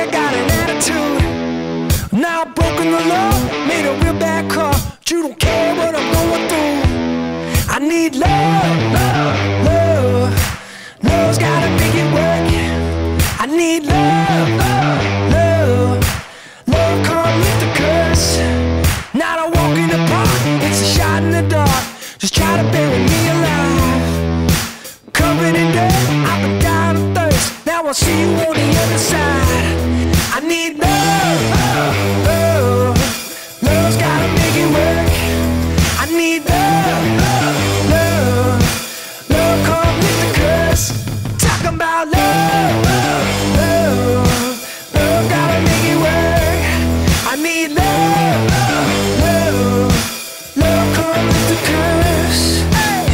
I got an attitude. Now I've broken the law, made a real bad call. But you don't care what I'm going through. I need love, love, love. Love's gotta make it work. I need love, love, love. Love come with the curse. Not a walk in the park, it's a shot in the dark. Just try to bury me alive. Covered in dirt, I've been dying of thirst. Now I'll see you on the other side. I need love, love, love. Love's gotta make it work. I need love, love, love. Love come with the curse. Talking about love, love, love. Love gotta make it work. I need love, love, love. Love come with the curse. Hey.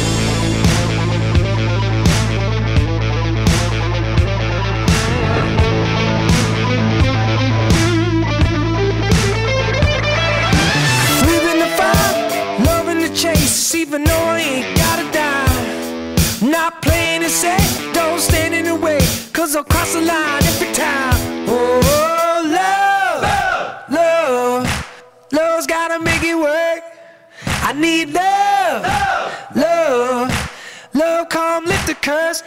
Living the fight, loving the chase, even though I ain't got a dime. Not playing it safe, don't stand in the way, 'cause I'll cross the line every time. Oh, love, love, love. Love's gotta make it work. I need love, love, love. Love come lift the curse.